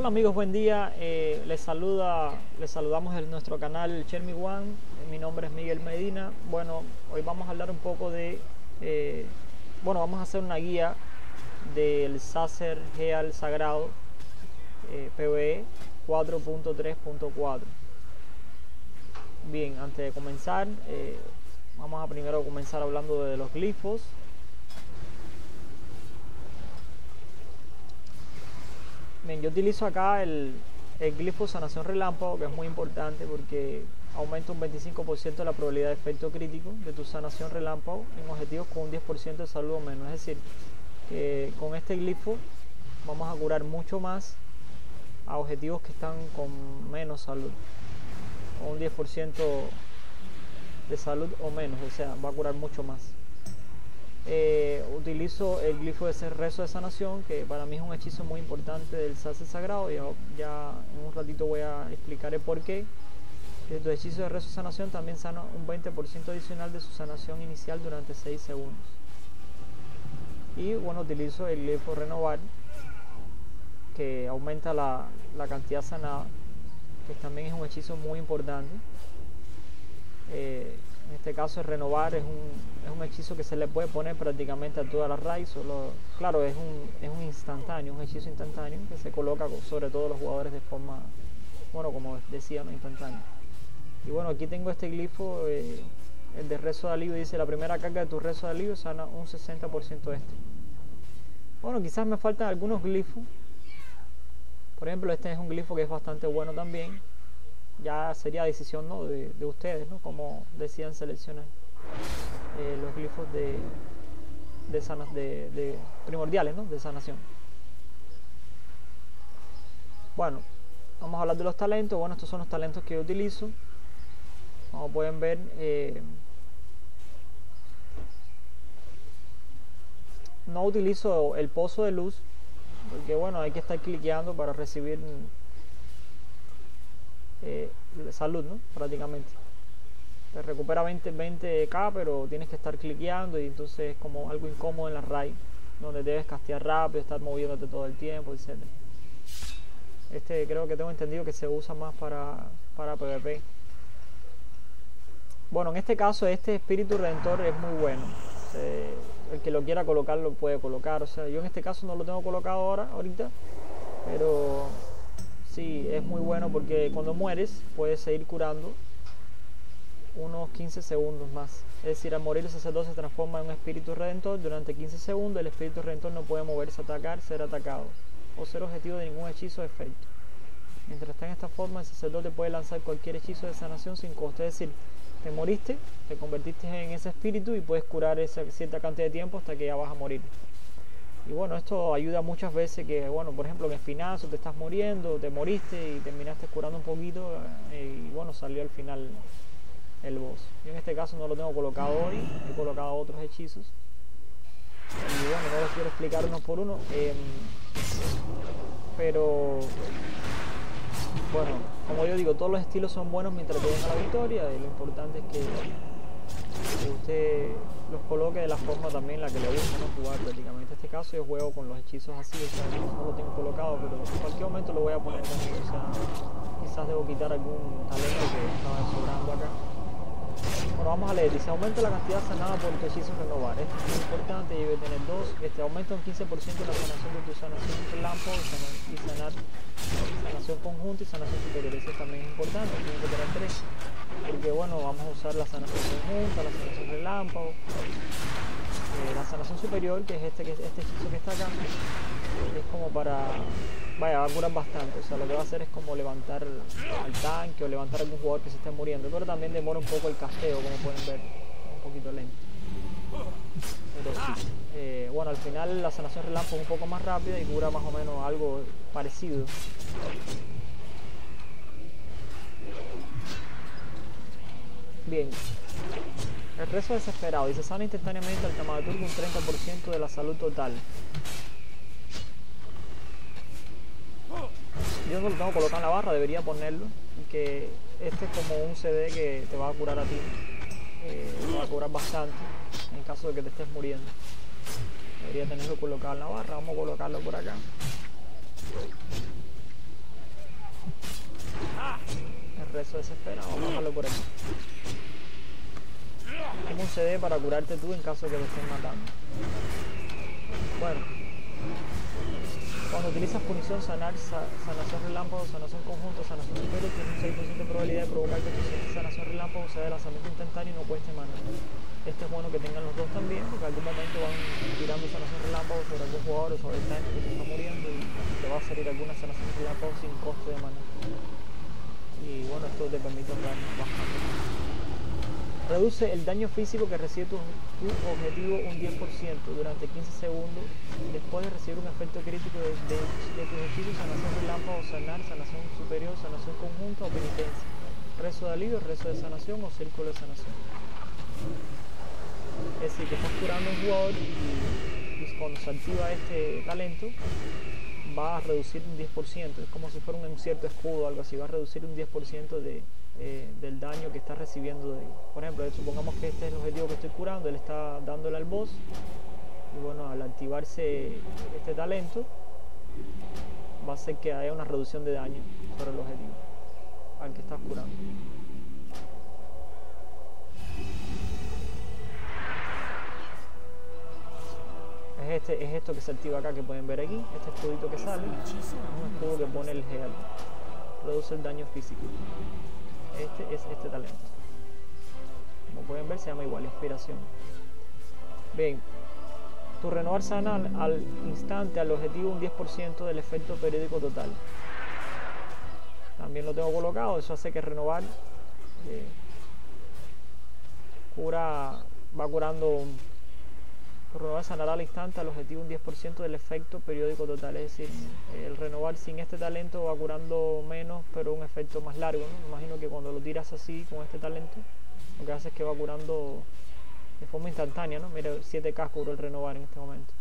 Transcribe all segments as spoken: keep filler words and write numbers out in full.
amigos, buen día. Eh, les saluda, les saludamos en nuestro canal Chermi One. Mi nombre es Miguel Medina. Bueno, hoy vamos a hablar un poco de, eh, bueno, vamos a hacer una guía del Sacer Heal Sagrado eh, P V E cuatro punto tres punto cuatro. Bien, antes de comenzar, eh, vamos a primero comenzar hablando de los glifos. Bien, yo utilizo acá el, el glifo Sanación Relámpago, que es muy importante porque aumenta un veinticinco por ciento la probabilidad de efecto crítico de tu sanación relámpago en objetivos con un diez por ciento de salud o menos. Es decir, que con este glifo vamos a curar mucho más a objetivos que están con menos salud, con un diez por ciento de salud o menos, o sea, va a curar mucho más. Eh, utilizo el glifo de ese rezo de sanación, que para mí es un hechizo muy importante del Sacer Sagrado. Ya, ya en un ratito voy a explicar el por qué. Tu hechizo de rezo de sanación también sana un veinte por ciento adicional de su sanación inicial durante seis segundos. Y bueno, utilizo el glifo renovar, que aumenta la, la cantidad sanada, que también es un hechizo muy importante. Eh, en este caso el renovar es un, es un hechizo que se le puede poner prácticamente a toda la raid. Solo, claro, es un, es un instantáneo, un hechizo instantáneo que se coloca sobre todo los jugadores de forma, bueno, como decía, no instantánea. Y bueno, aquí tengo este glifo, eh, el de rezo de alivio. Dice: la primera carga de tu rezo de alivio sana un sesenta por ciento de este. Bueno, quizás me faltan algunos glifos. Por ejemplo, este es un glifo que es bastante bueno también. Ya sería decisión, ¿no?, de, de ustedes, ¿no?, como decidan seleccionar eh, los glifos de, de, sana, de, de primordiales, ¿no?, de sanación. Bueno, vamos a hablar de los talentos. Bueno, estos son los talentos que yo utilizo. Como pueden ver, eh, no utilizo el pozo de luz, porque bueno, hay que estar cliqueando para recibir eh, salud, ¿no?, prácticamente. Te recupera veinte, veinte K, pero tienes que estar cliqueando y entonces es como algo incómodo en la raid, donde debes castear rápido, estar moviéndote todo el tiempo, etcétera. Este creo que tengo entendido que se usa más para, para PvP. Bueno, en este caso este espíritu redentor es muy bueno. Eh, el que lo quiera colocar lo puede colocar. O sea, yo en este caso no lo tengo colocado ahora, ahorita, pero sí, es muy bueno porque cuando mueres puedes seguir curando unos quince segundos más. Es decir, al morir el sacerdote se transforma en un espíritu redentor durante quince segundos. El espíritu redentor no puede moverse, atacar, ser atacado o ser objetivo de ningún hechizo o efecto. Mientras está en esta forma, el sacerdote puede lanzar cualquier hechizo de sanación sin costo. Es decir, te moriste, te convertiste en ese espíritu y puedes curar esa cierta cantidad de tiempo hasta que ya vas a morir. Y bueno, esto ayuda muchas veces que, bueno, por ejemplo, en espinazo te estás muriendo, te moriste y terminaste curando un poquito eh, y bueno, salió al final el boss. Yo en este caso no lo tengo colocado hoy, he colocado otros hechizos. Y bueno, no los quiero explicar uno por uno, eh, pero bueno, como yo digo, todos los estilos son buenos mientras lleguen a la victoria, y lo importante es que, que usted los coloque de la forma también la que le gusta, ¿no?, jugar prácticamente. En este caso yo juego con los hechizos así, o sea, no lo tengo colocado, pero en cualquier momento lo voy a poner también. O sea, quizás debo quitar algún talento que estaba sobrando acá. Bueno, vamos a leer. Dice: aumenta la cantidad sanada por tu hechizo renovar. Esto es muy importante, debe tener dos. Este aumenta un quince por ciento la sanación de tu sanación relámpago y sanar, y sanar sanación conjunta y sanación superior. Eso también es importante, tiene que tener tres, porque bueno, vamos a usar la sanación conjunta, la sanación relámpago, eh, la sanación superior, que es este, que este hechizo que está acá, es como para, vaya, va a curar bastante. O sea, lo que va a hacer es como levantar al tanque o levantar a algún jugador que se esté muriendo, pero también demora un poco el casteo, como pueden ver, un poquito lento. Pero sí, eh, bueno, al final la sanación relámpago es un poco más rápida y cura más o menos algo parecido. Bien, el rezo desesperado. Dice: sana instantáneamente al tamaturgo un treinta por ciento de la salud total. Yo no lo tengo colocado en la barra, debería ponerlo, que este es como un C D que te va a curar a ti, eh, te va a curar bastante en caso de que te estés muriendo. Debería tenerlo colocado en la barra. Vamos a colocarlo por acá. El rezo desespera. Vamos a bajarlo por aquí. Como un C D para curarte tú en caso de que te estén matando. Bueno, cuando utilizas punición, sanar, sa sanación relámpago, sanación conjunto, sanación superior, tienes un seis por ciento de probabilidad de provocar que tu siguiente sanación relámpago sea de lanzamiento instantáneo y no cueste mana. Este es bueno que tengan los dos también, porque en algún momento van tirando sanación relámpago sobre algún jugador o sobre el tanque que te está muriendo y te va a salir alguna sanación relámpago sin coste de mana. Y bueno, esto te permite ahorrar bastante. Reduce el daño físico que recibe tu, tu objetivo un diez por ciento durante quince segundos después de recibir un efecto crítico de, de, de tus hechizos, sanación relámpago, sanar, sanación superior, sanación conjunta o penitencia, rezo de alivio, rezo de sanación o círculo de sanación. Es decir, que estás curando a un jugador y, y cuando se activa este talento va a reducir un diez por ciento, es como si fuera un, un cierto escudo o algo así, va a reducir un diez por ciento de Eh, del daño que está recibiendo de, por ejemplo, supongamos que este es el objetivo que estoy curando, él está dándole al boss y bueno, al activarse este talento va a hacer que haya una reducción de daño sobre el objetivo al que estás curando. Es, este, es esto que se activa acá, que pueden ver aquí, este escudito que sale, es un escudo que pone el G, reduce el daño físico. Este es este talento. Como pueden ver, se llama igual, inspiración. Bien, tu renovar sana al, al instante al objetivo un diez por ciento del efecto periódico total. También lo tengo colocado, eso hace que renovar eh, cura, va curando. Tu renovar sanará al instante al objetivo un diez por ciento del efecto periódico total, es decir, el renovar sin este talento va curando menos, pero un efecto más largo, ¿no? Me imagino que cuando lo tiras así con este talento, lo que hace es que va curando de forma instantánea, ¿no? Mira, siete K curó el renovar en este momento.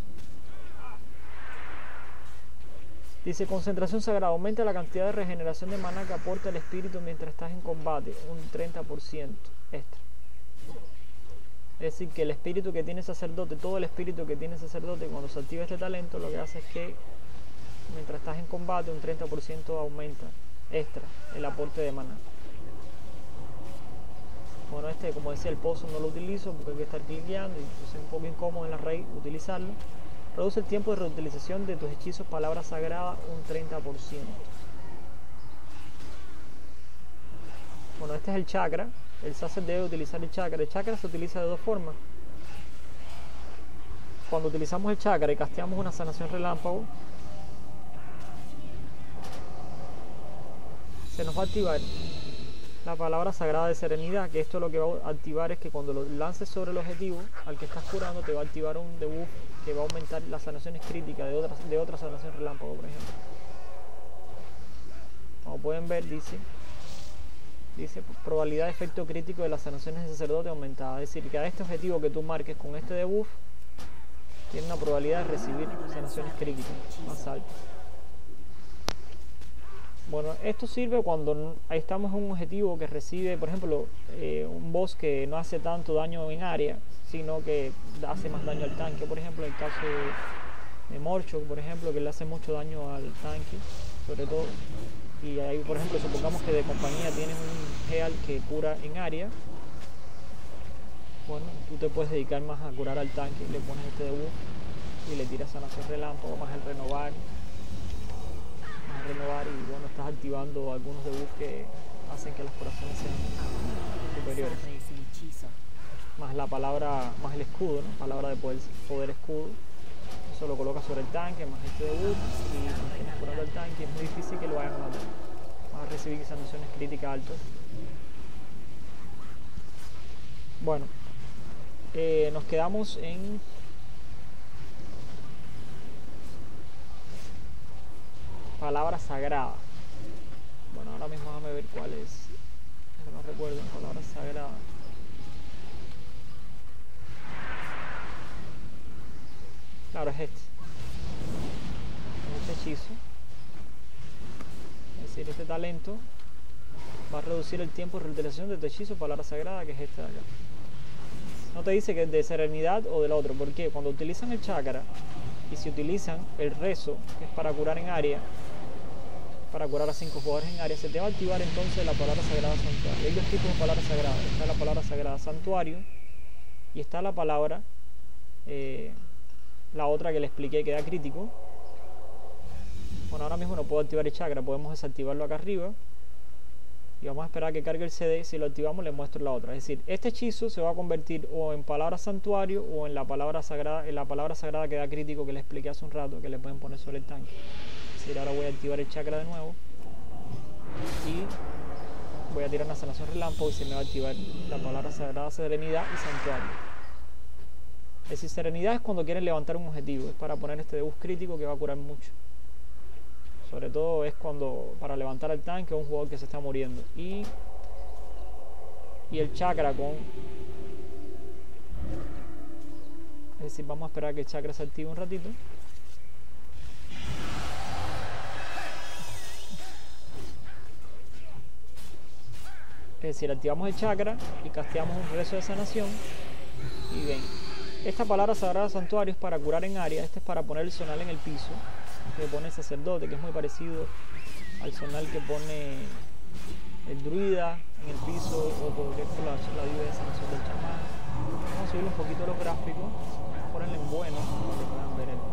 Dice, concentración sagrada, aumenta la cantidad de regeneración de maná que aporta el espíritu mientras estás en combate, un treinta por ciento extra. Es decir, que el espíritu que tiene sacerdote, todo el espíritu que tiene sacerdote, cuando se activa este talento, lo que hace es que mientras estás en combate, un treinta por ciento aumenta extra el aporte de maná. Bueno, este, como decía, el pozo no lo utilizo porque hay que estar cliqueando y es un poco incómodo en la raid utilizarlo. Reduce el tiempo de reutilización de tus hechizos, palabra sagrada, un treinta por ciento. Bueno, este es el chakra. El sacer debe utilizar el chakra. El chakra se utiliza de dos formas. Cuando utilizamos el chakra y casteamos una sanación relámpago, se nos va a activar la palabra sagrada de serenidad, que esto lo que va a activar es que cuando lo lances sobre el objetivo al que estás curando, te va a activar un debuff que va a aumentar las sanaciones críticas de otra, de otra sanación relámpago, por ejemplo. Como pueden ver, dice Dice, probabilidad de efecto crítico de las sanaciones de sacerdote aumentada. Es decir, que a este objetivo que tú marques con este debuff, tiene una probabilidad de recibir sanaciones críticas más altas. Bueno, esto sirve cuando ahí estamos en un objetivo que recibe, por ejemplo, eh, un boss que no hace tanto daño en área, sino que hace más daño al tanque. Por ejemplo, el caso de, de Morchok, por ejemplo, que le hace mucho daño al tanque, sobre todo. Y ahí, por ejemplo, supongamos que de compañía tienes un Geal que cura en área. Bueno, tú te puedes dedicar más a curar al tanque, le pones este debuff y le tiras sanación relámpago, más el renovar, más el renovar y bueno, estás activando algunos debuffs que hacen que las curaciones sean superiores. Más la palabra, más el escudo, ¿no? Palabra de poder, poder escudo. Eso lo colocas sobre el tanque, más este debuff y mantienes curando al tanque. Es muy difícil que lo vayan a matar. Vas a recibir sanaciones críticas altas. Bueno, eh, nos quedamos en palabra sagrada. Bueno, ahora mismo déjame ver cuál es. No recuerdo, palabra sagrada. Claro, es este. Este hechizo. Es decir, este talento va a reducir el tiempo de reutilización de tu hechizo, palabra sagrada, que es este de acá. No te dice que es de serenidad o del otro, porque cuando utilizan el chakra y si utilizan el rezo, que es para curar en área, para curar a cinco jugadores en área, se te va a activar entonces la palabra sagrada santuario. Hay dos tipos de palabras sagradas. Está la palabra sagrada santuario y está la palabra, eh, la otra que le expliqué que da crítico. Bueno, ahora mismo no puedo activar el chakra, podemos desactivarlo acá arriba. Y vamos a esperar a que cargue el C D. Si lo activamos le muestro la otra. Es decir, este hechizo se va a convertir o en palabra santuario o en la palabra sagrada, en la palabra sagrada que da crítico que le expliqué hace un rato, que le pueden poner sobre el tanque. Es decir, ahora voy a activar el chakra de nuevo y voy a tirar una sanación relámpago y se me va a activar la palabra sagrada serenidad y santuario. Es decir, serenidad es cuando quieren levantar un objetivo, es para poner este debuff crítico que va a curar mucho. Sobre todo es cuando para levantar al tanque o un jugador que se está muriendo. Y, y el chakra con... Es decir, vamos a esperar a que el chakra se active un ratito. Es decir, activamos el chakra y casteamos un rezo de sanación. Y ven, esta palabra sagrada santuario es para curar en área. Este es para poner el zonal en el piso, que pone el sacerdote, que es muy parecido al zonal que pone el druida en el piso, o por ejemplo la, la ayuda de sanación del chamán. Vamos a subir un poquito los gráficos, ponerle en bueno para que puedan ver el,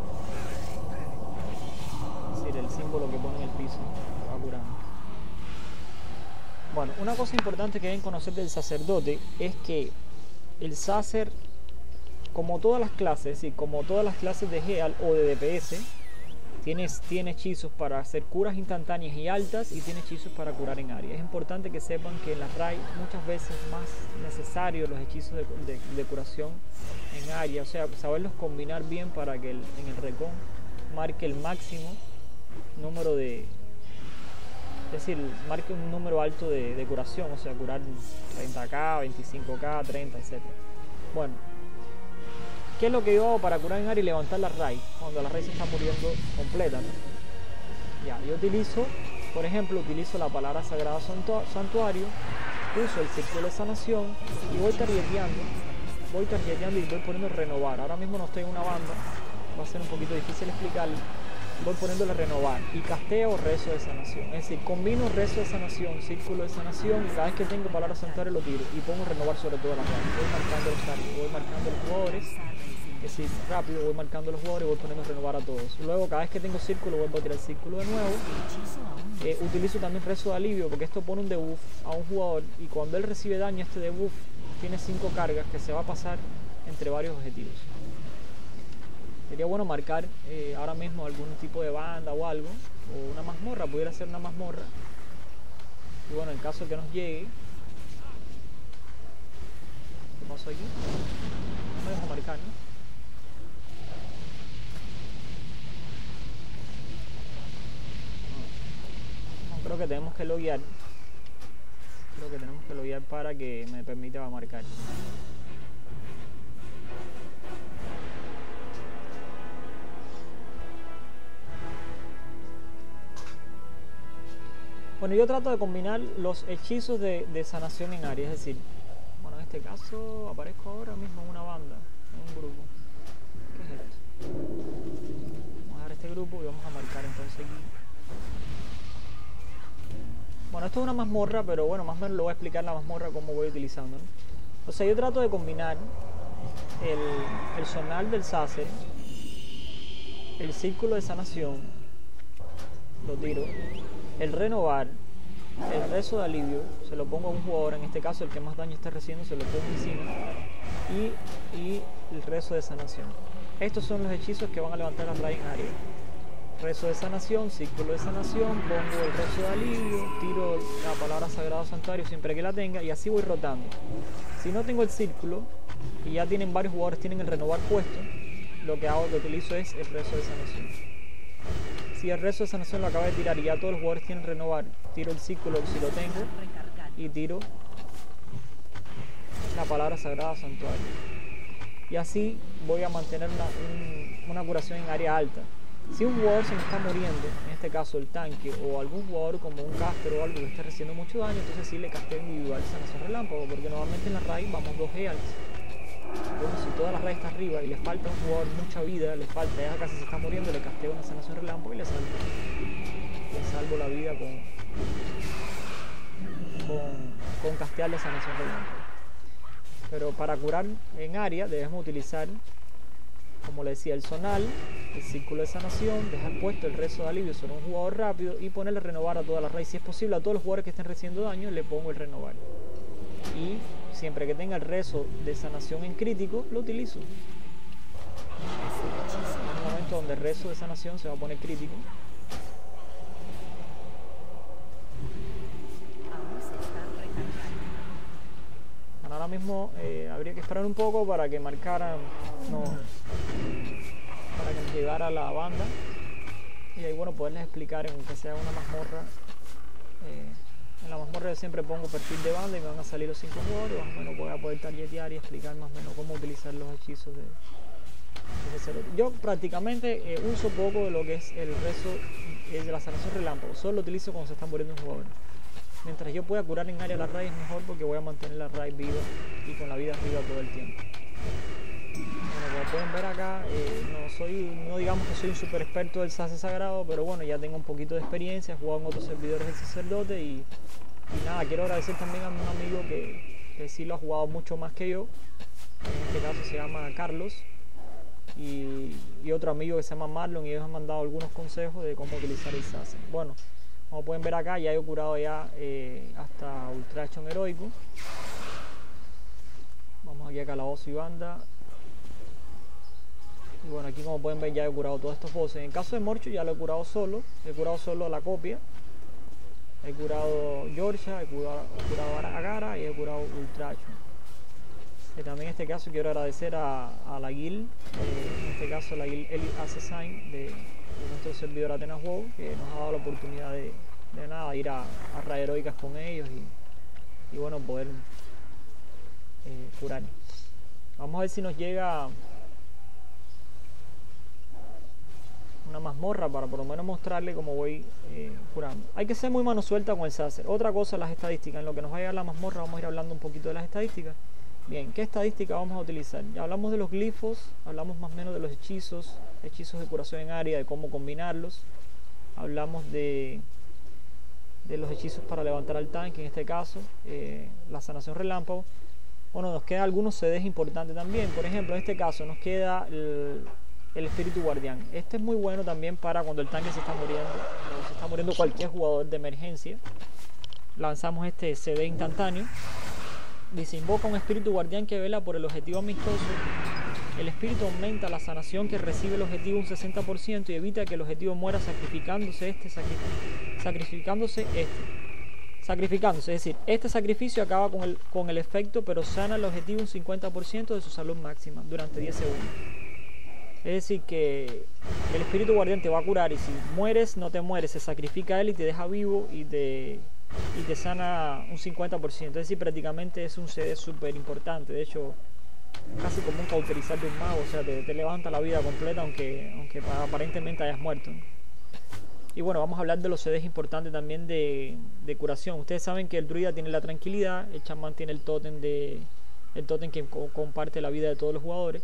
es decir, el símbolo que pone en el piso, que va curando. Bueno, una cosa importante que deben conocer del sacerdote es que el sacer, como todas las clases, es decir, como todas las clases de Heal o de D P S, Tiene, tiene hechizos para hacer curas instantáneas y altas y tiene hechizos para curar en área. Es importante que sepan que en las raid muchas veces es más necesario los hechizos de, de, de curación en área. O sea, saberlos combinar bien para que el, en el recon marque el máximo número de... Es decir, marque un número alto de, de curación. O sea, curar treinta K, veinticinco K, treinta, etcétera. Bueno. ¿Qué es lo que yo hago para curar en área y levantar la raid cuando la raid se está muriendo completa, ¿no? Ya, yo utilizo, por ejemplo, utilizo la palabra sagrada santuario, uso el círculo de sanación y voy targeteando, voy targeteando y voy poniendo renovar. Ahora mismo no estoy en una banda, va a ser un poquito difícil explicarlo. Voy poniéndole renovar y casteo rezo de sanación. Es decir, combino rezo de sanación, círculo de sanación, y cada vez que tengo palabra santuario lo tiro y pongo renovar sobre todas las raid. Voy marcando los targets, voy marcando los jugadores. Es decir, rápido voy marcando los jugadores y voy poniendo renovar a todos. Luego cada vez que tengo círculo vuelvo a tirar el círculo de nuevo. Eh, utilizo también rezo de alivio porque esto pone un debuff a un jugador y cuando él recibe daño este debuff tiene cinco cargas que se va a pasar entre varios objetivos. Sería bueno marcar eh, ahora mismo algún tipo de banda o algo, o una mazmorra, pudiera ser una mazmorra. Y bueno, en caso que nos llegue, ¿qué pasó aquí? No me dejo marcar, ¿no? Creo que tenemos que loguear. Creo que tenemos que loguear para que me permita marcar. Bueno, yo trato de combinar los hechizos de, de sanación en área. Es decir, bueno, en este caso aparezco ahora mismo en una banda, en un grupo. ¿Qué es esto? Vamos a dar este grupo y vamos a marcar entonces aquí. Bueno, esto es una mazmorra, pero bueno, más o menos lo voy a explicar la mazmorra cómo voy utilizando, ¿no? O sea, yo trato de combinar el, el sonar del sacer, el círculo de sanación, lo tiro, el renovar, el rezo de alivio, se lo pongo a un jugador, en este caso el que más daño esté recibiendo se lo pongo encima, y, y el rezo de sanación. Estos son los hechizos que van a levantar la raid en área. Rezo de sanación, círculo de sanación, pongo el rezo de alivio, tiro la palabra sagrado santuario siempre que la tenga y así voy rotando. Si no tengo el círculo y ya tienen varios jugadores tienen el renovar puesto, lo que hago, que utilizo es el rezo de sanación. Si el rezo de sanación lo acabo de tirar y ya todos los jugadores tienen renovar, tiro el círculo si lo tengo y tiro la palabra sagrada santuario. Y así voy a mantener una, un, una curación en área alta. Si un jugador se me está muriendo, en este caso el tanque, o algún jugador como un caster o algo que esté recibiendo mucho daño, entonces sí le casteo individual sanación relámpago, porque normalmente en la raid vamos dos heals. Bueno, si toda la raíz está arriba y le falta a un jugador mucha vida, le falta, ya casi se está muriendo, le casteo una sanación relámpago y le salvo. Le salvo la vida con, con, con castearle sanación relámpago. Pero para curar en área debemos utilizar, como le decía, el zonal, el círculo de sanación, dejar puesto el rezo de alivio sobre un jugador rápido y ponerle renovar a toda la raíz. Si es posible, a todos los jugadores que estén recibiendo daño le pongo el renovar. Y siempre que tenga el rezo de sanación en crítico, lo utilizo. En un momento donde el rezo de sanación se va a poner crítico. Ahora mismo eh, habría que esperar un poco para que marcaran, no, para que nos llegara la banda y ahí bueno poderles explicar en que sea una mazmorra. Eh, en la mazmorra yo siempre pongo perfil de banda y me van a salir los cinco jugadores, más o menos voy a poder targetear y explicar más o menos cómo utilizar los hechizos de, de sacerdote. Yo prácticamente eh, uso poco de lo que es el rezo eh, de la sanación relámpago, solo lo utilizo cuando se están muriendo un jugador. Mientras yo pueda curar en área la raíz es mejor porque voy a mantener la raíz viva y con la vida arriba todo el tiempo. Bueno, como pueden ver acá, eh, no soy, no digamos que soy un super experto del sace sagrado, pero bueno, ya tengo un poquito de experiencia, he jugado en otros servidores del sacerdote y, y nada, quiero agradecer también a un amigo que, que sí lo ha jugado mucho más que yo, en este caso se llama Carlos, y, y otro amigo que se llama Marlon, y ellos han mandado algunos consejos de cómo utilizar el sace. Bueno, como pueden ver acá, ya he curado ya eh, hasta Ultra Action heroico. Vamos aquí a Calabozo y Banda. Y bueno, aquí como pueden ver ya he curado todos estos bosses. En el caso de Morcho ya lo he curado solo. He curado solo a la copia. He curado Georgia, he curado, he curado a Agara y he curado Ultra Action. Y también en este caso quiero agradecer a, a la guild, eh, en este caso la guild Elite Assassin de... de nuestro servidor Atenas WoW, que nos ha dado la oportunidad de, de nada, ir a, a raid heroicas con ellos y, y bueno, poder eh, curar. Vamos a ver si nos llega una mazmorra para por lo menos mostrarle cómo voy eh, curando. Hay que ser muy mano suelta con el sacer. Otra cosa, las estadísticas. En lo que nos va a llegar la mazmorra vamos a ir hablando un poquito de las estadísticas. Bien, ¿qué estadística vamos a utilizar? Ya hablamos de los glifos, hablamos más o menos de los hechizos, hechizos de curación en área, de cómo combinarlos. Hablamos de, de los hechizos para levantar al tanque, en este caso, eh, la sanación relámpago. Bueno, nos quedan algunos C Ds importantes también. Por ejemplo, en este caso nos queda el, el espíritu guardián. Este es muy bueno también para cuando el tanque se está muriendo, o se está muriendo cualquier jugador de emergencia. Lanzamos este C D instantáneo. Dice, invoca un espíritu guardián que vela por el objetivo amistoso. El espíritu aumenta la sanación que recibe el objetivo un sesenta por ciento y evita que el objetivo muera sacrificándose este, sacri sacrificándose este. Sacrificándose, es decir, este sacrificio acaba con el, con el efecto, pero sana el objetivo un cincuenta por ciento de su salud máxima durante diez segundos. Es decir, que el espíritu guardián te va a curar y si mueres, no te mueres, se sacrifica a él y te deja vivo y te... y te sana un cincuenta por ciento, es decir, prácticamente es un C D súper importante, de hecho casi como un cauterizar de un mago, o sea, te, te levanta la vida completa aunque, aunque aparentemente hayas muerto. Y bueno, vamos a hablar de los C Ds importantes también de, de curación. Ustedes saben que el druida tiene la tranquilidad, el chamán tiene el tótem, de, el tótem que co comparte la vida de todos los jugadores,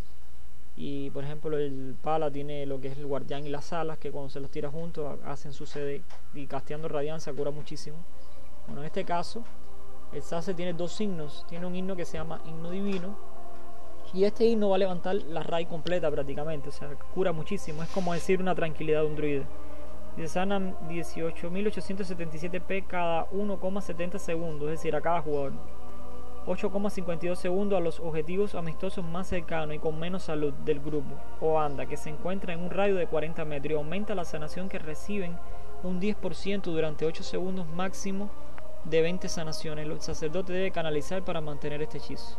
y por ejemplo el pala tiene lo que es el guardián y las alas, que cuando se los tira juntos hacen su C D, y casteando radianza cura muchísimo. Bueno, en este caso, el sace tiene dos signos. Tiene un himno que se llama himno divino. Y este himno va a levantar la raid completa prácticamente. O sea, cura muchísimo. Es como decir una tranquilidad de un druida. Y se sanan dieciocho mil ochocientos setenta y siete P cada uno coma setenta segundos. Es decir, a cada jugador. ocho coma cincuenta y dos segundos a los objetivos amistosos más cercanos y con menos salud del grupo o anda, que se encuentra en un radio de cuarenta metros. Y aumenta la sanación que reciben un diez por ciento durante ocho segundos máximo de veinte sanaciones. El sacerdote debe canalizar para mantener este hechizo.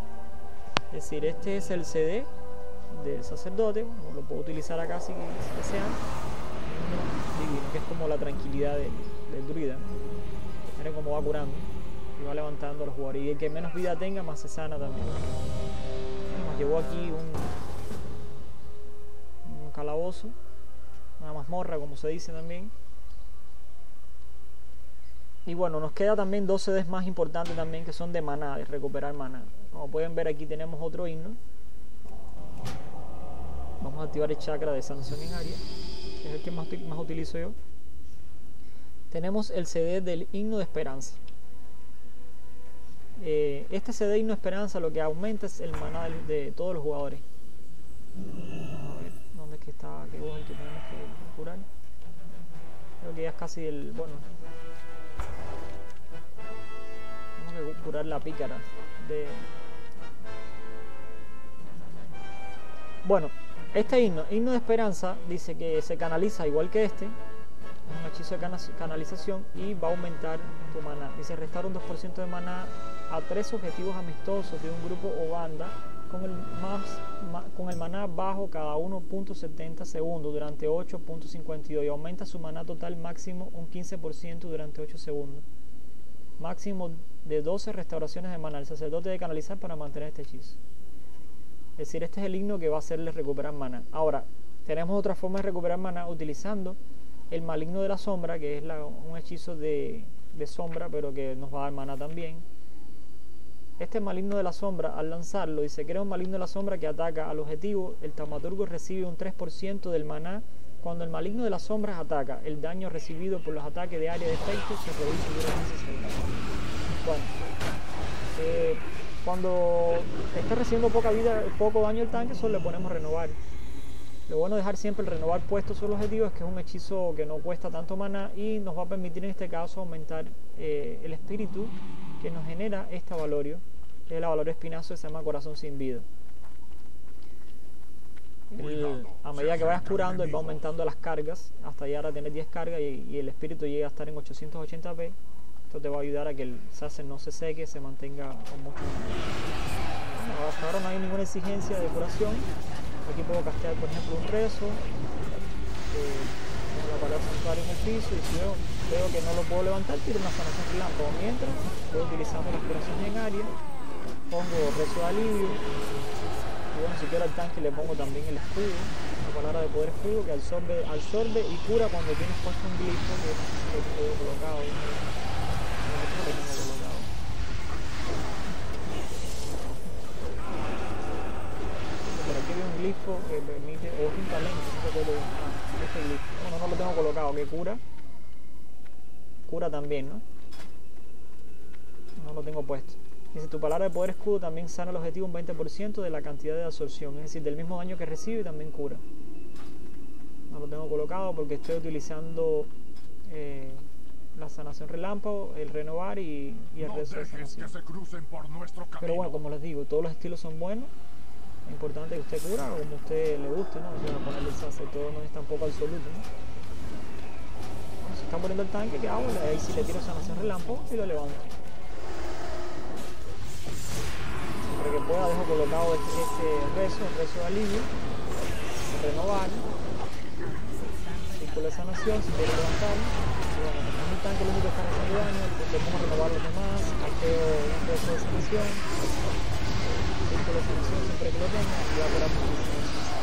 Es decir, este es el C D del sacerdote. Lo puedo utilizar acá si desean. Divino, que es como la tranquilidad del, del druida. Miren cómo va curando y va levantando a los jugadores. Y el que menos vida tenga, más se sana también. Nos llevó aquí un, un calabozo, una mazmorra, como se dice también. Y bueno, nos queda también dos C Ds más importantes también, que son de maná, de recuperar maná. Como pueden ver, aquí tenemos otro himno. Vamos a activar el chakra de sanación en área, que es el que más, más utilizo yo. Tenemos el C D del himno de esperanza. Eh, este C D himno de esperanza lo que aumenta es el maná de, de todos los jugadores. Vamos a ver dónde es que está, qué voz es el que tenemos que curar. Creo que ya es casi el... bueno, tenemos que curar la pícara de... Bueno, este himno, himno de esperanza, dice que se canaliza igual que este. Es un hechizo de canalización y va a aumentar tu maná. Dice restaurar un dos por ciento de maná a tres objetivos amistosos de un grupo o banda con el, más, ma, con el maná bajo cada uno punto setenta segundos durante ocho punto cincuenta y dos y aumenta su maná total máximo un quince por ciento durante ocho segundos. Máximo de doce restauraciones de maná. El sacerdote debe canalizar para mantener este hechizo. Es decir, este es el himno que va a hacerle recuperar maná. Ahora, tenemos otra forma de recuperar maná utilizando el maligno de la sombra, que es la, un hechizo de, de sombra, pero que nos va a dar maná también. Este maligno de la sombra, al lanzarlo, dice, crea un maligno de la sombra que ataca al objetivo. El taumaturgo recibe un tres por ciento del maná. Cuando el maligno de las sombras ataca, el daño recibido por los ataques de área de efecto se reduce durante quince segundos. Bueno, eh, cuando está recibiendo poca vida, poco daño el tanque, solo le ponemos renovar. Lo bueno de dejar siempre el renovar puesto sobre el objetivo es que es un hechizo que no cuesta tanto maná y nos va a permitir en este caso aumentar eh, el espíritu que nos genera este valorio, que es el valorio espinazo que se llama corazón sin vida. El, a medida que vayas curando, él va aumentando las cargas hasta llegar a tener diez cargas y, y el espíritu llega a estar en ochocientos ochenta p. Esto te va a ayudar a que el sacer no se seque, se mantenga con mucho. Bueno, hasta ahora no hay ninguna exigencia de curación. Aquí puedo castear, por ejemplo, un rezo, eh, tengo la palabra santuario en el piso y si veo, veo que no lo puedo levantar, tiro una sanación relámpago. Mientras voy utilizando las curaciones en área, pongo rezo de alivio y bueno, si quiero al tanque le pongo también el escudo, la palabra de poder escudo que absorbe, absorbe y cura cuando tienes puesto un glifo que no sé si lo tengo colocado. Por aquí hay un glifo que permite, o es un talento, no recuerdo bien. Ah, este glifo. Bueno, no lo tengo colocado, que cura. Cura también, ¿no? No lo tengo puesto. Dice, tu palabra de poder escudo también sana el objetivo un veinte por ciento de la cantidad de absorción, es decir, del mismo daño que recibe también cura. No lo tengo colocado porque estoy utilizando eh, la sanación relámpago, el renovar y, y el resto de sanación. Pero bueno, como les digo, todos los estilos son buenos. Es importante que usted cura como a usted le guste, ¿no? Si van a ponerle salsa, todo no es tampoco absoluto, ¿no? Bueno, se está poniendo el tanque, ¿qué hago? Ahí sí le tiro sanación relámpago y lo levanto. Para que pueda, dejo colocado este, este rezo, el rezo de alivio, renovar, círculo de sanación, si quiero levantar. Y bueno, como es un tanque el único que está haciendo daño, le pongo a renovar los demás, casteo un rezo de sanación, círculo de sanación siempre que lo tenga, y va a curar muchísimo.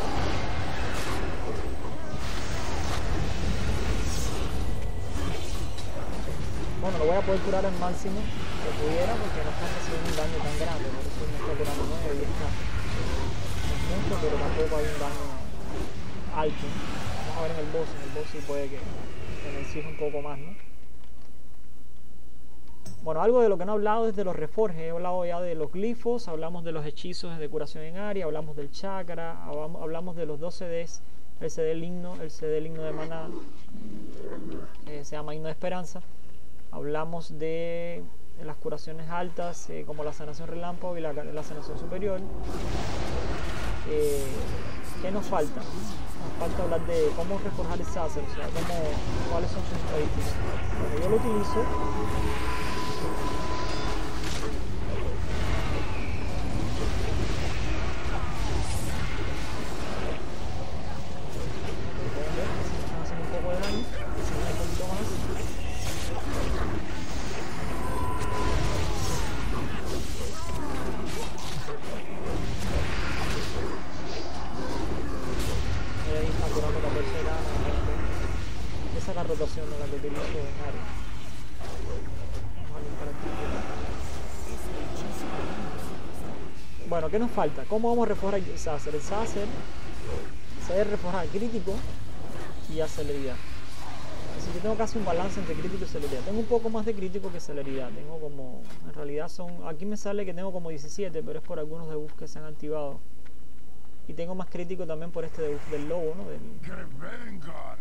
Bueno, lo voy a poder curar al máximo que pudiera porque no está recibiendo un daño tan grande, por eso me está curando nueve y diez casos. No es mucho, pero tampoco hay un daño alto. Vamos a ver en el boss, en el boss sí puede que me exija un poco más, ¿no? Bueno, algo de lo que no he hablado es de los reforjes. He hablado ya de los glifos, hablamos de los hechizos de curación en área, hablamos del chakra, hablamos de los dos C Ds, el C D del himno, el C D del himno de maná, eh, se llama himno de esperanza. Hablamos de las curaciones altas, eh, como la sanación relámpago y la, la sanación superior. Eh, ¿Qué nos falta? Nos falta hablar de cómo reforjar el sacer, o sea, cómo, cuáles son sus estadísticas. Bueno, yo lo utilizo. Pueden ver que se están haciendo un poco de daño, que se un poquito más. Ahí está curando la tercera, esa es la rotación de la que utilizo en área. Bueno, ¿qué nos falta? ¿Cómo vamos a reforjar el Sacer? El Sacer se debe reforjar crítico y a celeridad. Así que tengo casi un balance entre crítico y celeridad. Tengo un poco más de crítico que celeridad. Tengo como, en realidad son, aquí me sale que tengo como diecisiete, pero es por algunos debuffs que se han activado. Y tengo más crítico también por este debuff del lobo, ¿no? Del, ¡Que vengan!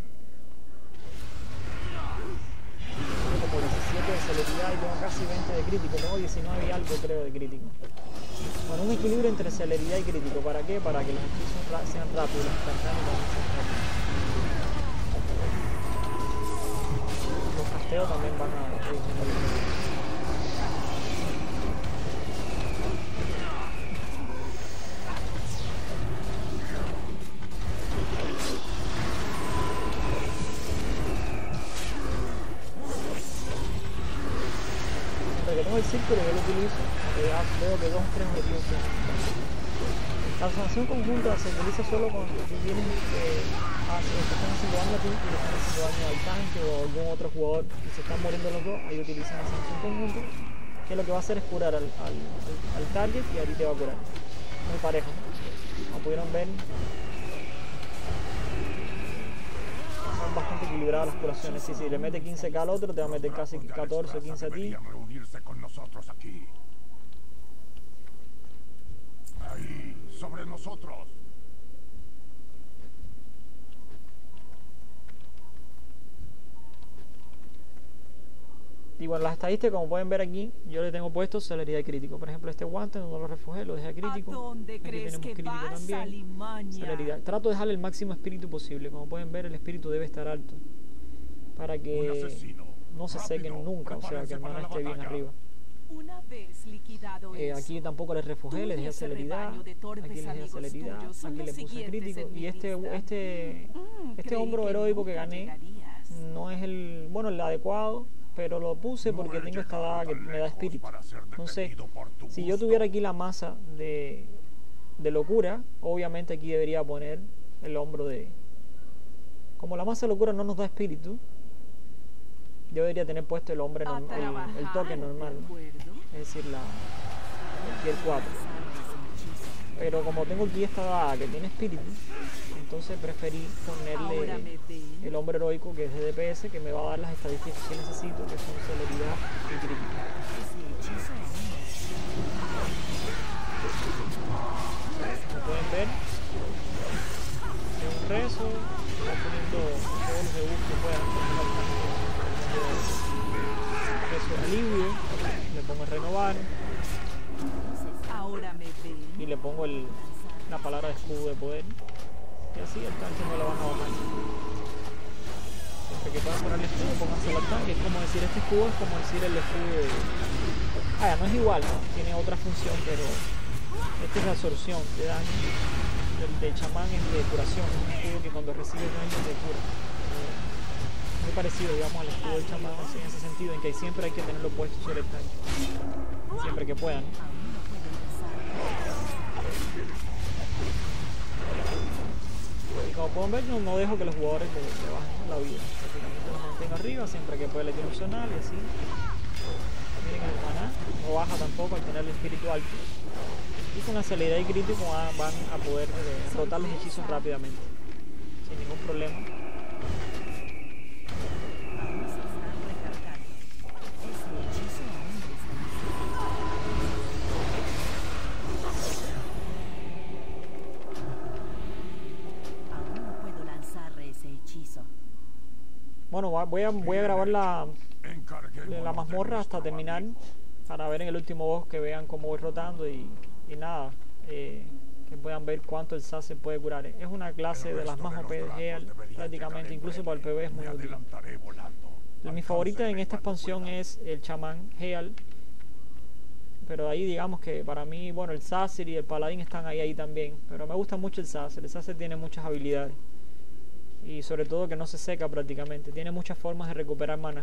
tengo como diecisiete de celeridad y tengo casi veinte de crítico. Tengo diecinueve y algo creo de crítico. Bueno, un equilibrio entre celeridad y crítico. ¿Para qué? Para que los hechizos ra sean rápidos, los instantáneos también sean rápidos. Los casteos también van a reduciendo el crítico. Que tengo el círculo yo lo utilizo, aunque ya veo que dos o tres objetivos tienen. La sanación conjunta se utiliza solo cuando tú tienes eh, a, te están haciendo daño a ti y le están haciendo daño al tanque o a algún otro jugador y se están muriendo los dos, ahí utilizan la sanación conjunta, que lo que va a hacer es curar al, al, al, al target y a ti te va a curar. Muy parejo, ¿no? Como pudieron ver, son bastante equilibradas las curaciones. Si sí, sí, le mete quince K al otro, te va a meter casi catorce o quince a ti. Reunirse con nosotros aquí. Ahí, sobre nosotros. Y bueno, las estadísticas, como pueden ver aquí, yo le tengo puesto celeridad y crítico. Por ejemplo, este guante no lo refugié, lo dejé a crítico. ¿A dónde aquí crees tenemos que crítico vas, también. Alimaña? Celeridad. Trato de dejarle el máximo espíritu posible. Como pueden ver, el espíritu debe estar alto para que no se sequen nunca, o sea, que el mana esté bien arriba. Una vez liquidado Eh, aquí eso, tampoco le refugé, le dejé ese celeridad, rebaño de torpes aquí le dejé amigos celeridad, tuyos son aquí los le puse siguientes crítico en mi y este, lista. este, Mm, este creí hombro que heroico que nunca gané llegarías. no es el, bueno, el adecuado, pero lo puse porque No he tengo esta llegado daga que tan me da lejos espíritu. para ser Entonces, detenido por tu si yo gusto. tuviera aquí la masa de, de locura, obviamente aquí debería poner el hombro de... Como la masa de locura no nos da espíritu, yo debería tener puesto el hombre A norm- el, el trabajar, toque ¿de normal, ¿no? acuerdo? Es decir, la, el tier cuatro. Pero como tengo aquí esta daga que tiene espíritu, entonces preferí Ahora ponerle me ven. el hombre heroico que es de D P S, que me va a dar las estadísticas que necesito, que son celeridad y crítico. Ese hechizo aún Como pueden ver, es un rezo, va poniendo todos los debuffs que puedan. Rezo de alivio, le pongo el renovar ahora me ven. y le pongo el, la palabra de escudo de poder. Y así el tanque no lo van a bajar. Siempre que puedan poner el escudo, pónganse al tanque. Es como decir, este escudo es como decir el escudo de... Ah, ya, no es igual, ¿no? Tiene otra función, pero este es de absorción de daño. El de chamán es de curación, es un escudo que cuando recibe daño te cura. Eh, muy parecido, digamos, al escudo del chamán, así, en ese sentido, en que siempre hay que tenerlo puesto sobre el tanque. Siempre que puedan. Y como pueden ver, no, no dejo que los jugadores le, le bajen la vida. Prácticamente los mantengo arriba, siempre que pueda le tiro opcional y así. Miren el maná, no baja tampoco al tener el espíritu alto. Y con la celeridad y crítico van, van a poder eh, rotar los hechizos rápidamente, sin ningún problema. Aún se están recargando. Ese hechizo aún está. Aún no puedo lanzar ese hechizo. Bueno, va- voy a, voy a grabar la, Encarguémonos la de mazmorra hasta nuestro terminar, amigo. para ver en el último boss que vean cómo voy rotando y, y nada, eh, que puedan ver cuánto el S A C se puede curar. Es una clase El de las resto más de O P de los Heal, dragos debería prácticamente, llegar en incluso para el breve. P V es muy Me útil. adelantaré volando. Mi favorita en esta Alcáncenme expansión cuando es el chamán Heal, pero ahí digamos que para mí, bueno, el Sacer y el Paladín están ahí, ahí también, pero me gusta mucho el Sacer. El Sacer tiene muchas habilidades y sobre todo que no se seca prácticamente, tiene muchas formas de recuperar mana.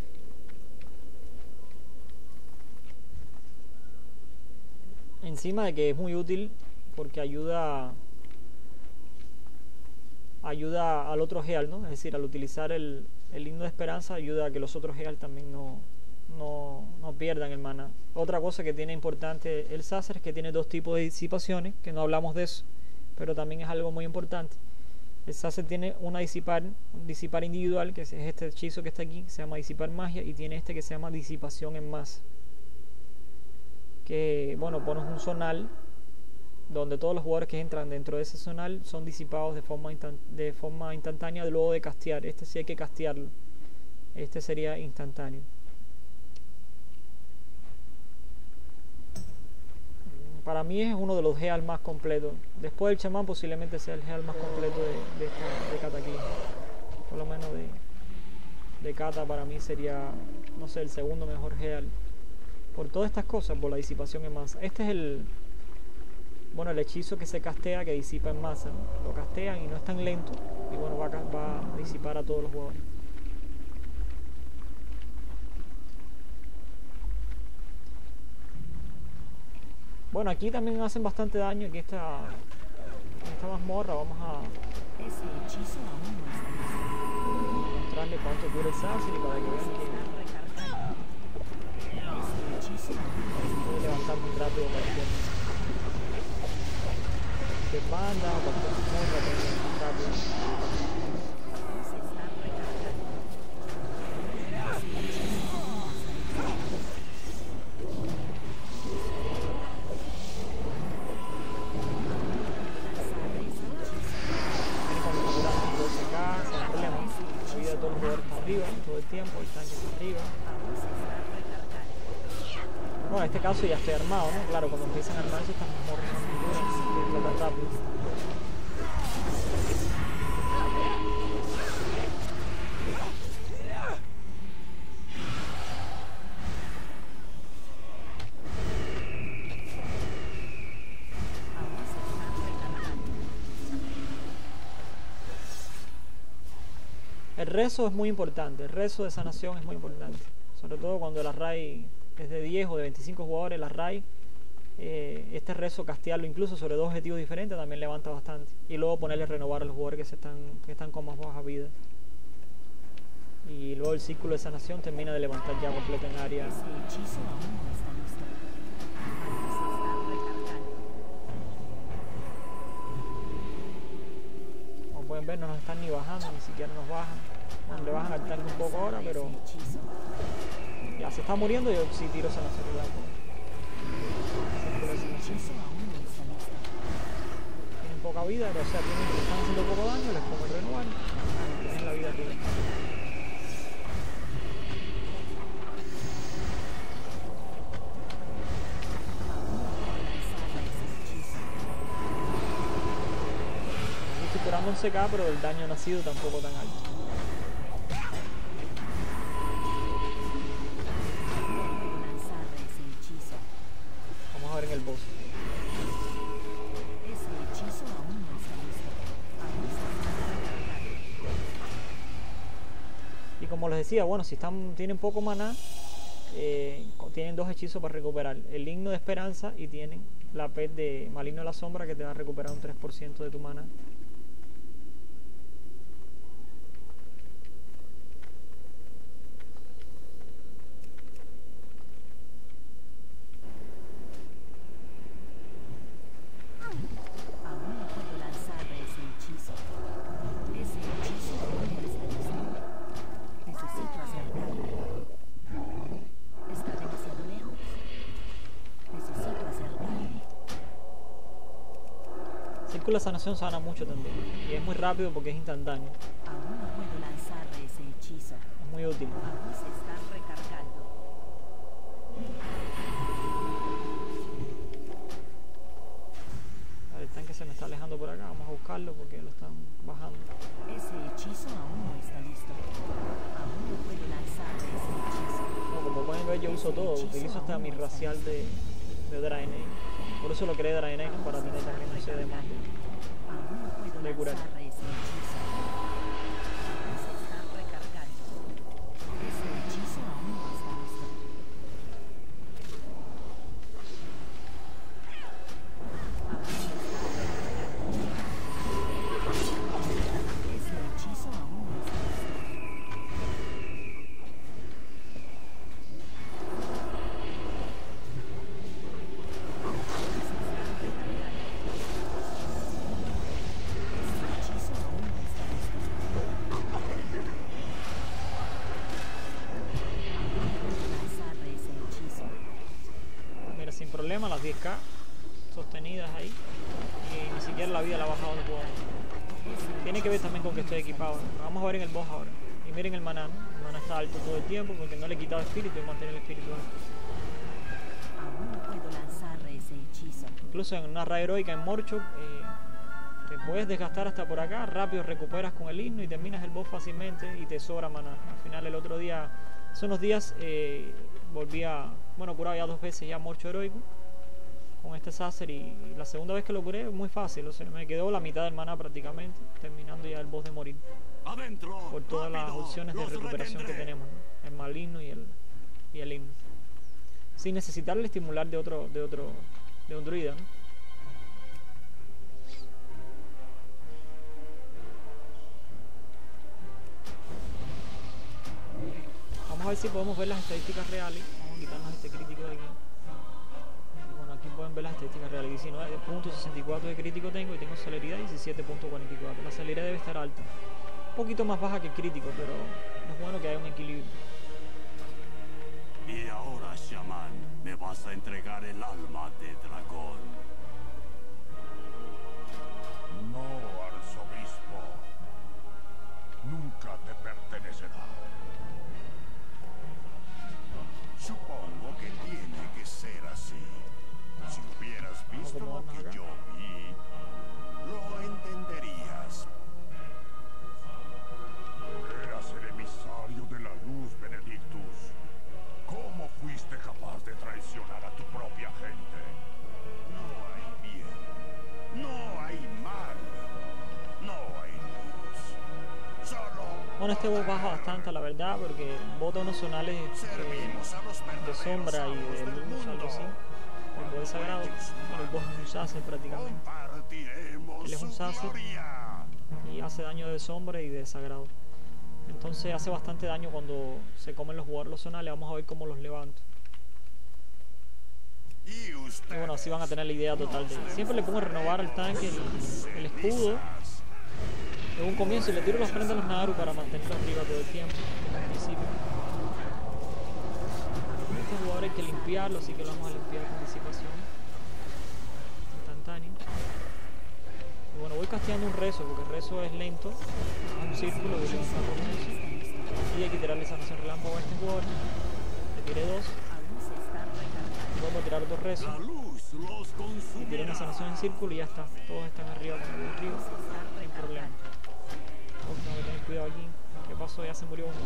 Encima de que es muy útil porque ayuda ayuda al otro Heal, ¿no? Es decir, al utilizar el, el himno de esperanza ayuda a que los otros Heal también no, no, no pierdan el maná. Otra cosa que tiene importante el Sazerac es que tiene dos tipos de disipaciones, que no hablamos de eso, pero también es algo muy importante. El Sazerac tiene una disipar, un disipar individual, que es este hechizo que está aquí, que se llama disipar magia, y tiene este que se llama disipación en masa. Que, bueno, pones un zonal donde todos los jugadores que entran dentro de ese zonal son disipados de forma, instan de forma instantánea luego de castear. Este sí hay que castearlo. Este sería instantáneo. Para mí es uno de los Heal más completos. Después del chamán posiblemente sea el Heal más completo de, de, esta, de Cataclysm. Por lo menos de, de Cata para mí sería, no sé, el segundo mejor Heal. Por todas estas cosas, por la disipación en masa. Este es el, bueno, el hechizo que se castea, que disipa en masa, ¿no? Lo castean y no es tan lento. Y bueno, va a, va a disipar a todos los jugadores. Bueno, aquí también hacen bastante daño. Aquí está, esta mazmorra. Vamos a Ese hechizo aún no está listo. mostrarle cuánto cura el Sazerac y para que vean Se que está recargando. Ese hechizo aún no está puede levantar muy rápido cualquier, cualquier banda, cualquier mazmorra, puede levantar muy rápido. Se está recargando. Ese hechizo aún no está listo. Todos los jugadores están arriba, todo el tiempo, el tanque está arriba. Bueno, en este caso ya estoy armado, ¿no? Claro, cuando empiezan a armarse estas mazmorras son muy duras, que explotan rápido. El rezo es muy importante, el rezo de sanación es muy importante, sobre todo cuando el array es de diez o de veinticinco jugadores. El array, eh, este rezo castearlo incluso sobre dos objetivos diferentes también levanta bastante, y luego ponerle renovar a los jugadores que, se están, que están con más baja vida, y luego el círculo de sanación termina de levantar ya completo en área. Ese hechizo aún no está listo. Aún se está recargando. Como pueden ver, no nos están ni bajando, ni siquiera nos bajan. Bueno, le bajan al tanque un poco ahora, pero ya se está muriendo. Yo sí tiro sanación blanco. Ese hechizo aún no está listo. Tienen poca vida, pero o sea, tienen, están haciendo poco daño, les pongo el renovar, tienen la vida arriba. Aquí estoy curando once K, pero el daño no ha sido tampoco tan alto. Vamos a ver en el boss. Ese hechizo aún no está listo. Aún se está recargando. Y como les decía, bueno, si están, tienen poco maná, eh, tienen dos hechizos para recuperar: el himno de esperanza, y tienen la pet de maligno de la sombra, que te va a recuperar un tres por ciento de tu maná. Aún no puedo lanzar ese hechizo. Ese hechizo aún no está listo. Necesito acercarme. Está demasiado lejos. Necesito acercarme. Círculo de sanación sana mucho también, y es muy rápido porque es instantáneo, Aún no puedo lanzar ese hechizo. es muy útil. Aún se está recargando. A ver, el tanque se me está alejando por acá, vamos a buscarlo porque lo están bajando. Ese hechizo aún no está listo. Aún no puedo lanzar ese hechizo. No, como pueden ver, yo uso todo, utilizo hasta mi racial de, de Draenei. Por eso lo creé Draenei, para tener también un C de más. Aún no puedo De curar. lanzar ese hechizo. Aún se está recargando. Ese hechizo aún no está listo. Aún se está recargando. Ese hechizo aún no está listo. diez K sostenidas ahí. Y ni siquiera la vida la ha bajado el jugador. Tiene que ver también con que estoy equipado. Vamos a ver en el boss ahora. Y miren el maná, ¿no? El maná está alto todo el tiempo porque no le he quitado espíritu y mantener el espíritu alto. Aún no puedo lanzar ese hechizo. Incluso en una raid heroica en Morchok, eh, te puedes desgastar hasta por acá, rápido recuperas con el himno y terminas el boss fácilmente y te sobra maná. Al final el otro día, hace unos días, eh, volví a, bueno, curaba ya dos veces ya Morcho heroico con este Sacer y la segunda vez que lo curé muy fácil, o sea, me quedó la mitad del maná prácticamente, terminando ya el boss de morir. Adentro. Por todas las rápido, opciones de los recuperación que retendré. tenemos, ¿no? El maligno y el, y el himno. Sin necesitar el estimular de otro, de otro, de un druida, ¿no? Vamos a ver si podemos ver las estadísticas reales. Vamos a quitarnos este crítico de aquí. Y bueno, aquí pueden ver las estadísticas reales. diecinueve punto sesenta y cuatro de crítico tengo y tengo celeridad diecisiete punto cuarenta y cuatro. La celeridad debe estar alta. Un poquito más baja que el crítico, pero es bueno que haya un equilibrio. Y ahora, chamán, me vas a entregar el alma de dragón. No, arzobispo. Nunca te pertenecerá. Supongo que tiene que ser así. Si hubieras visto lo acomodarnos que acá. yo vi, lo entenderías. Eras el emisario de la luz, Benedictus. ¿Cómo fuiste capaz de traicionar a tu propia gente? No hay bien, no hay mal, no hay luz. Solo Bueno, este boss baja bastante, la verdad, porque bota unos zonales eh, servimos a los de verdaderos sombra y amos de del luz, algo así. mundo. El poder sagrado. Bueno, el boss es un Sacer prácticamente. Compartiremos Él es un su Sacer. gloria. Y hace daño de sombra y de sagrado. Entonces hace bastante daño cuando se comen los jugadores los zonales. Vamos a ver cómo los levanto. Y Y bueno, así van a tener la idea total de... Siempre le pongo a renovar al tanque el, el escudo. En un comienzo y le tiro los frentes a los Nagaru para mantenerlos arriba todo el tiempo. Al principio. Este jugador hay que limpiarlo, así que lo vamos a limpiar con disipación instantánea. Y bueno, voy casteando un rezo, porque el rezo es lento. Es un círculo, voy levantando un rezo. Y hay que tirarle sanación relámpago a este jugador. Le tiré dos. Aún se está recargando. Vuelvo a tirar otro rezo. la luz los Y tiré una consumirá. sanación en círculo y ya está. Todos están arriba, con el arriba. Sin problema. Oh, tengo que tener cuidado aquí. ¿Qué pasó? Ya se murió uno.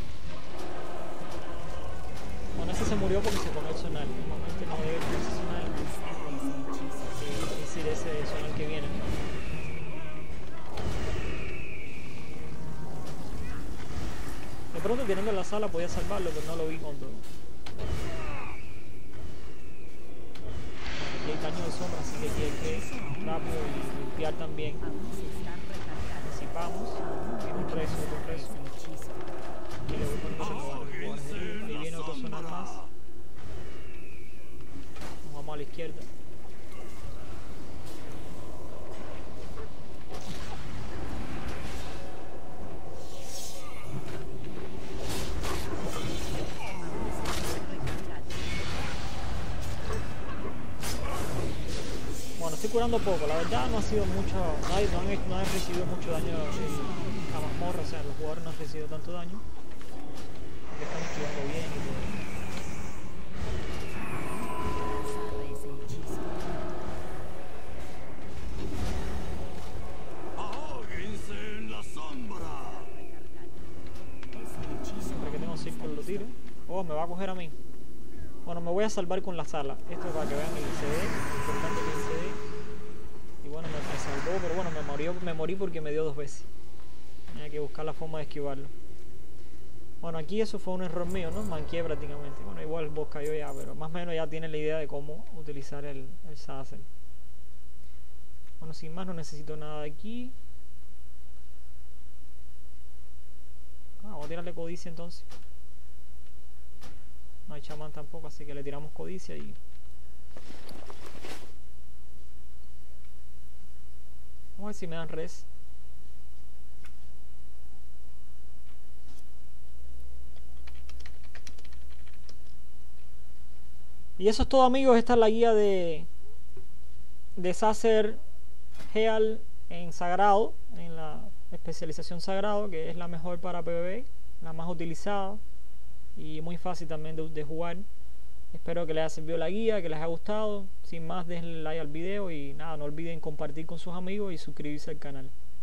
Bueno, ese se murió porque se comió el zonal. Normalmente no debe comerse zonal. Eh, es decir, ese zonal que viene. De pronto tirando en la sala podía salvarlo, pero no lo vi cuando... Aquí hay daño de sombra, así que aquí hay que rápido y limpiar también. Aún se está recargando. Anticipamos. Tiene un rezo, otro rezo. Ese hechizo. Y le voy poniendo renovar. Ahí, ahí viene otro sonar más. Nos vamos a la izquierda. Bueno, estoy curando poco, la verdad no ha sido mucho, no, hay- no han, no han recibido mucho daño en la mazmorra, o sea, los jugadores no han recibido tanto daño. Porque están estudiando bien y todo. Lanzar ese hechizo. Ahóguense en la sombra. Ese hechizo. Siempre que tengo círculo lo tiro. Oh, me va a coger a mí. Bueno, me voy a salvar con la sala. Esto es para que vean el I C D, importante el I C D. Y bueno, me, me salvó, pero bueno, me, murió, me morí porque me dio dos veces. Tenía que buscar la forma de esquivarlo. Bueno, aquí eso fue un error mío, ¿no? Manqué prácticamente. Bueno, igual el boss cayó ya, pero más o menos ya tienen la idea de cómo utilizar el, el Sacer. Bueno, sin más, no necesito nada de aquí. Ah, vamos a tirarle codicia entonces. No hay chamán tampoco, así que le tiramos codicia y... Vamos a ver si me dan res. Y eso es todo, amigos. Esta es la guía de de Sacer Heal en Sagrado, en la especialización Sagrado, que es la mejor para PvP, la más utilizada y muy fácil también de, de jugar. Espero que les haya servido la guía, que les haya gustado. Sin más, denle like al video y nada, no olviden compartir con sus amigos y suscribirse al canal.